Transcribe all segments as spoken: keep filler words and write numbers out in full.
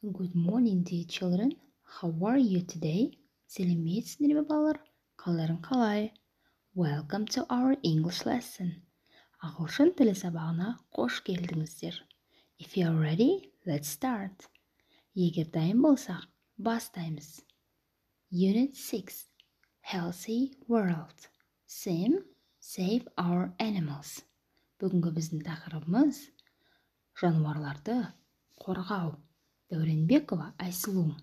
Good morning, dear children. How are you today? Сәлеметсіздер ме, балалар? Қаларың қалай? Welcome to our English lesson. Ағылшын тілі сабағына қош келдіңіздер. If you are ready, let's start. Егер дайын болсақ, бастаймыз. Unit six. Healthy World. Sim, save our animals. Бүгінгі біздің тақырыбымыз жануарларды қорғау. Дәуренбекова Айсұлу.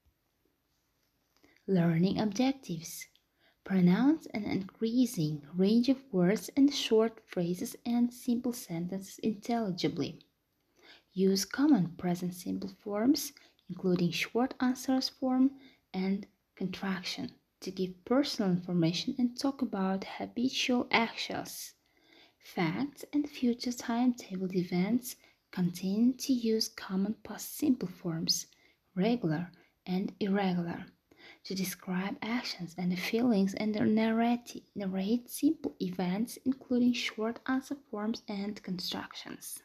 Learning objectives. Pronounce an increasing range of words and short phrases and simple sentences intelligibly. Use common present simple forms, including short answers form and contraction, to give personal information and talk about habitual actions. Facts and future timetable events continue to use common past simple forms, regular and irregular, to describe actions and feelings and narrate, narrate simple events, including short answer forms and constructions.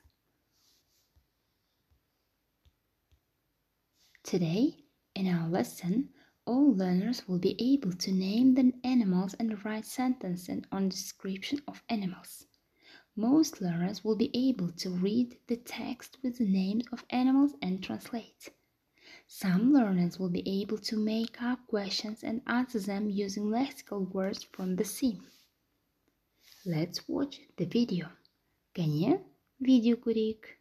Today, in our lesson, all learners will be able to name the animals and write sentences on description of animals. Most learners will be able to read the text with the names of animals and translate. Some learners will be able to make up questions and answer them using lexical words from the sim. Let's watch the video. Кәне, видео көрейік.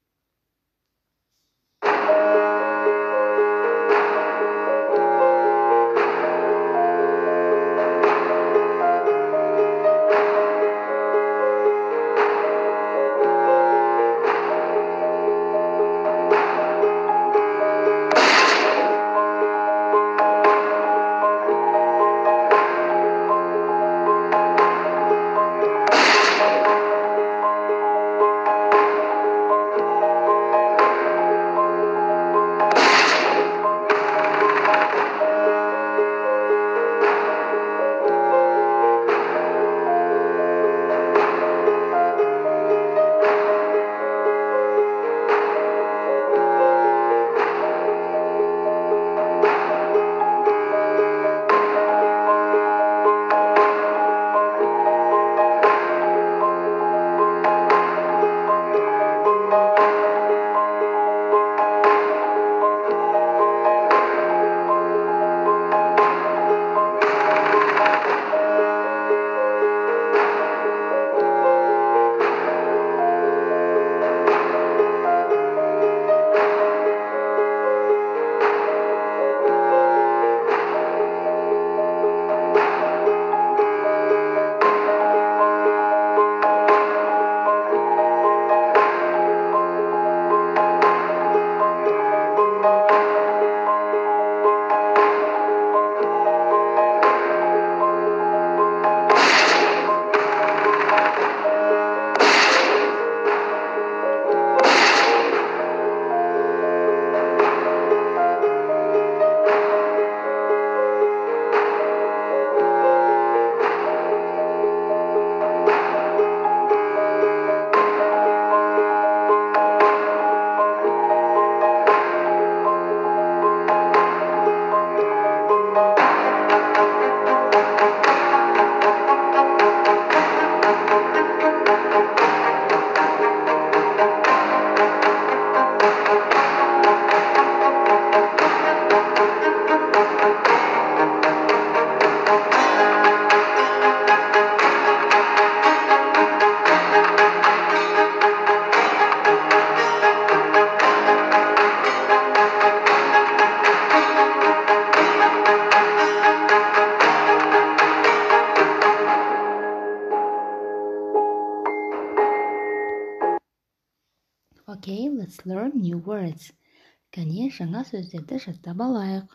Okay, let's learn new words. Кәне, жаңа сөздерді жаттап алайық.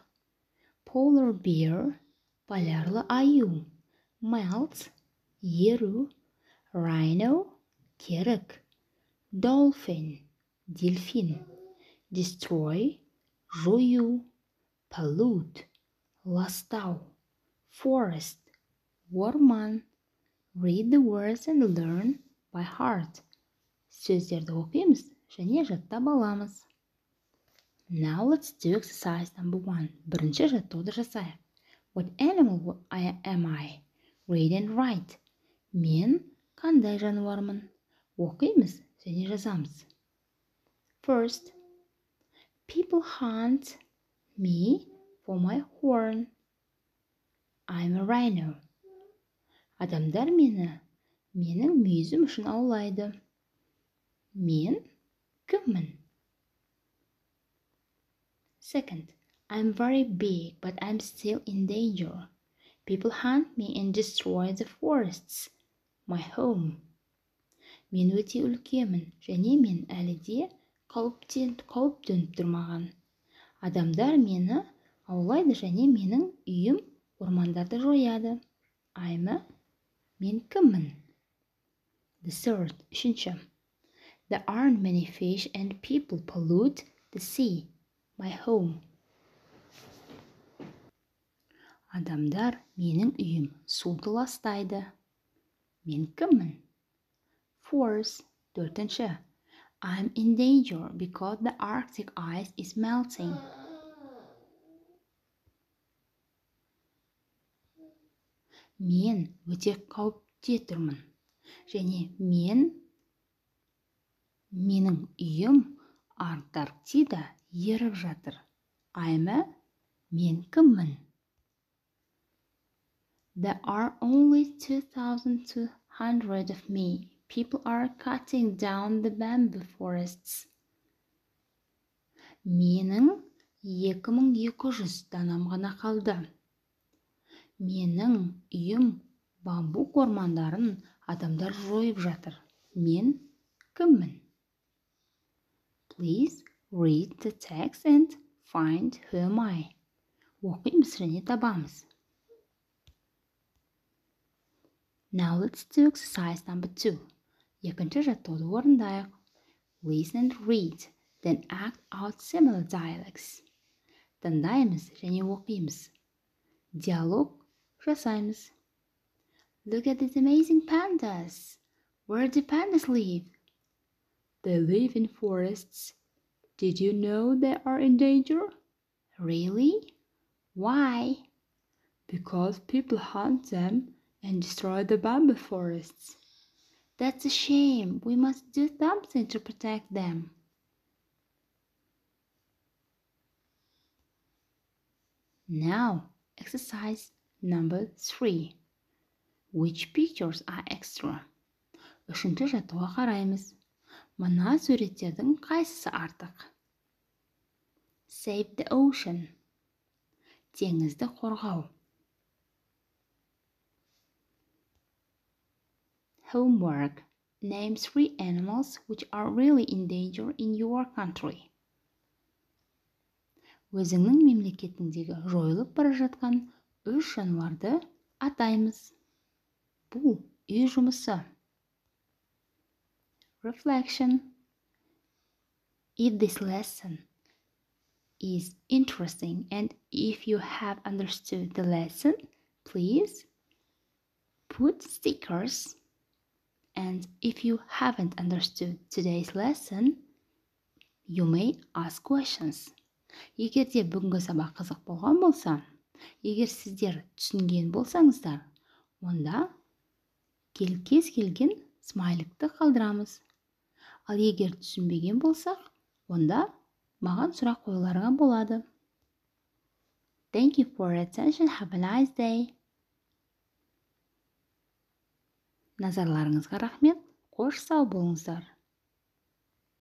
Polar bear, полярлы аю. Melt, еру. Rhino, керік. Dolphin, дельфин. Destroy, жою. Pollute, ластау. Forest, орман. Read the words and learn by heart. Сөздерді оқимыз және жаттап аламыз. Now let's do exercise number one. Бірінші жаттығуды жасайық. What animal am I? Read and write. Мен қандай жануармын? Оқимыз және жазамыз. First, people hunt me for my horn. I'm a rhino. Адамдар мені менің мүйізім үшін аулайды. Мен кіммін? Second, I'm very big, but I'm still in danger. People hunt me and destroy the forests, my home. Мен өте үлкенмін, және мен әлі де қауіптен қауіп төніп тұрмаған. Адамдар мені аулайды және менің үйім ормандарды жояды. I'm a мен кіммін? The third, үшінші. There aren't many fish and people pollute the sea, my home. Адамдар менің үйім суды ластайды. Мен кіммін? Fourth, төртінші. I'm in danger because the Arctic ice is melting. Мен өте қауіпте тұрмын. Және мен менің үйім Антарктида еріп жатыр. I'm a мен кіммін? There are only two thousand two hundred of me. People are cutting down the bamboo forests. Менің екі мың екі жүз данам ғана қалды. Менің үйім бамбук ормандарын адамдар жойып жатыр. Мен кіммін? Please read the text and find who am I. Оқимыз және табамыз. Now let's do exercise number two. Екінші жаттығуды орындайық. Listen and read, then act out similar dialects. Тыңдаймыз және оқимыз. Диалог жасаймыз. Look at these amazing pandas. Where do pandas live? They live in forests. Did you know they are in danger? Really? Why? Because people hunt them and destroy the bamboo forests. That's a shame. We must do something to protect them. Now, exercise number three. Which pictures are extra? Үшінші жаттығуға қараймыз. Мына суреттердің қайсысы артық? Save the ocean. Теңізді қорғау. Homework. Name three animals which are really in danger in your country. Өзіңнің мемлекетіңдегі жойылып бара жатқан үш жануарды атаймыз. Бұл үй жұмысы. Reflection. If this lesson is interesting and if you have understood the lesson, please put stickers. And if you haven't understood today's lesson, you may ask questions. Егер де бүгінгі сабақ қызық болған болса, егер сіздер түсінген болсаңыздар, онда кез келген смайликті қалдырамыз. Ал егер түсінбеген болсақ, онда маған сұрақ қоюларыңа болады. Thank you for your attention. Have a nice day. Назарларыңызға рахмет. Қош сау болыңыздар.